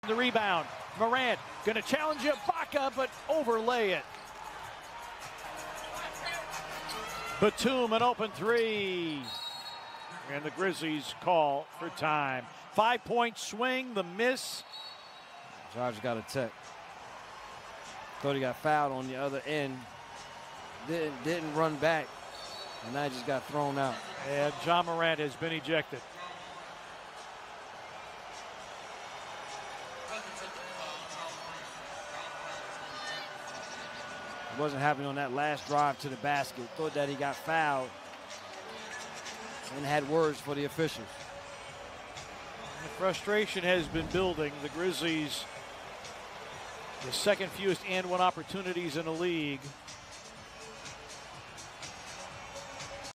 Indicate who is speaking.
Speaker 1: The rebound. Morant going to challenge Ibaka, but overlay it. Batum, an open three. And the Grizzlies call for time. 5-point swing, the miss.
Speaker 2: George got a tech. Thought he got fouled on the other end. Didn't run back. And now he just got thrown out.
Speaker 1: And John Morant has been ejected.
Speaker 2: It wasn't happy on that last drive to the basket. Thought that he got fouled and had words for the officials.
Speaker 1: The frustration has been building. The Grizzlies, the second fewest and one opportunities in the league.